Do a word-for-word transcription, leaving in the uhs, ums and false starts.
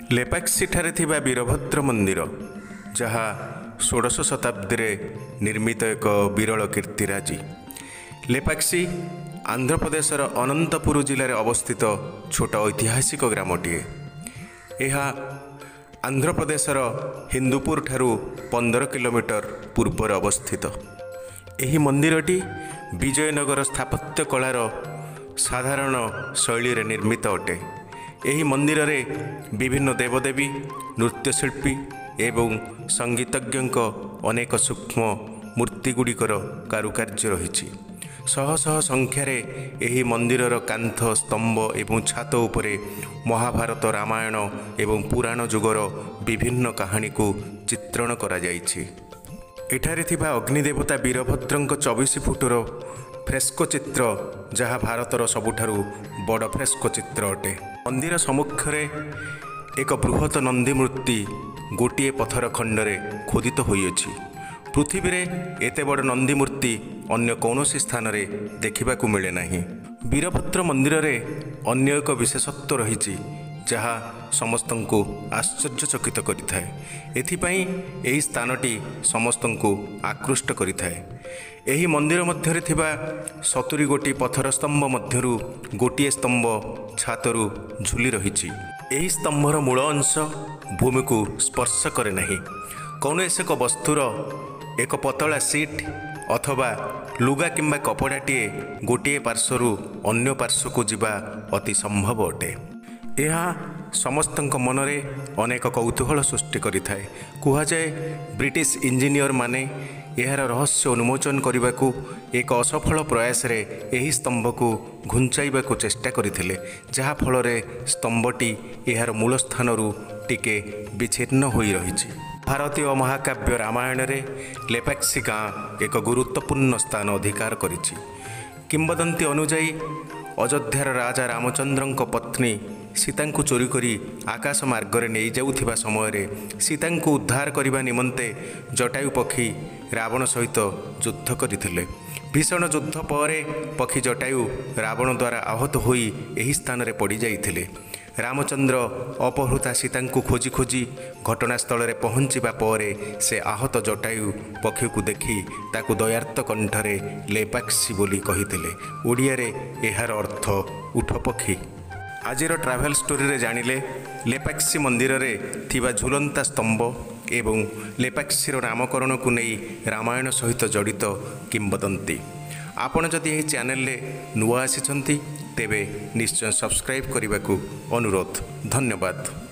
लेपाक्षी ठारे थिबा वीरभद्र मंदिर जहाँ षोडश शताब्दी निर्मित एक विरल कीर्तिराजी। लेपाक्षी आंध्र प्रदेशर अनंतपुर जिले में अवस्थित छोट ऐतिहासिक ग्रामटीए। यह आंध्र प्रदेशर हिंदुपुर ठारू पंदर किलोमीटर पूर्वर अवस्थित। यह मंदिरटी विजयनगर स्थापत्य कलार साधारण शैली रे निर्मित अटे। यह मंदिर रे विभिन्न देवदेवी, नृत्यशिल्पी एवं संगीतज्ञ अनेक सूक्ष्म मूर्तिगुड़िकर कारुकार्य रही। शह शह संख्यार यह मंदिरर कांथ, स्तंभ एवं छात उपरे महाभारत, रामायण एवं पुराण जुगर विभिन्न कहानी को चित्रण करा जाइछि। एठारे थिबा अग्निदेवता वीरभद्रंक चौबीस फुटर फ्रेस्को चित्र, जहाँ भारतर सबुठारु बड़ फ्रेस्को चित्र अटे। मंदिर सम्मुखरे एक बृहत नंदी मूर्ति गोटे पथर खंडरे खोदित होइछि। पृथ्वी रे एते बड़ नंदी मूर्ति अन्य कौनसी स्थान रे देखिबाकू मिले नाही। वीरभद्र मंदिर रे अन्य एक विशेषत्व रही जहाँ समस्तंकु आश्चर्यचकित करिथाए। एथिपाई एही स्थानटी समस्तंकु आकृष्ट करिथाए। एही मंदिर मध्यरे थिबा सतुरी गोटी पथर स्तंभ मध्यरु गोटिए स्तंभ छातरु झुली रहिछि। एही स्तंभर मूल अंश भूमि को स्पर्श करे नाही। कौनसी एक वस्तुर एक पतला सीट अथवा लुगा किंबा कपड़ाटीए गोटे पार्श्वरू अन्य पार्श्व को जीवा अति संभव अटे। यह समस्तंक मनरे अनेक कौतूहल सृष्टि करिथाए। कुहाजाए ब्रिटिश इंजीनियर माने यार रहस्य उन्मोचन करने को एक असफल प्रयास रे एही स्तंभ को घुंचाइबा को चेष्टा करथिले, जहा फल रे स्तंभटी यार मूल स्थान रु टिके विच्छिन्न होई रहिछि। भारतीय महाकाव्य रामायण रे लेपाक्षी गाँ एक गुरुत्वपूर्ण स्थान अधिकार करिछि। किंवदंती अनुजाई अयोध्यार राजा रामचंद्रंक पत्नी सीता को चोरी करी आकाश मार्गरे नहीं जाउथिबा समय रे सीता को उद्धार करने निमंते जटायु पक्षी रावण सहित युद्ध करथिले। भीषण युद्ध पर पक्षी जटायु रावण द्वारा आहत होई एही स्थान रे पड़ी जाइथिले। रामचंद्र अपहृता सीता को खोजी खोजी घटनास्थल रे पहुँचवा पर से आहत जटायु पक्षी को देखी ताकू दयार्थ कंठरे लेपाक्षी बोली कहिथिले। ओडिया रे एहार अर्थ उठ पक्षी। आजिर ट्राभेल स्टोरी रे जानिले लेपाक्षी मंदिर रे थिबा झुलंता स्तंभ एवं लेपाक्षीर नामकरण को नहीं रामायण सहित जड़ित किंवदंती। आपण जदि यह चैनल रे नुआ आसिछंती तेबे निश्चय सब्सक्राइब करने को अनुरोध। धन्यवाद।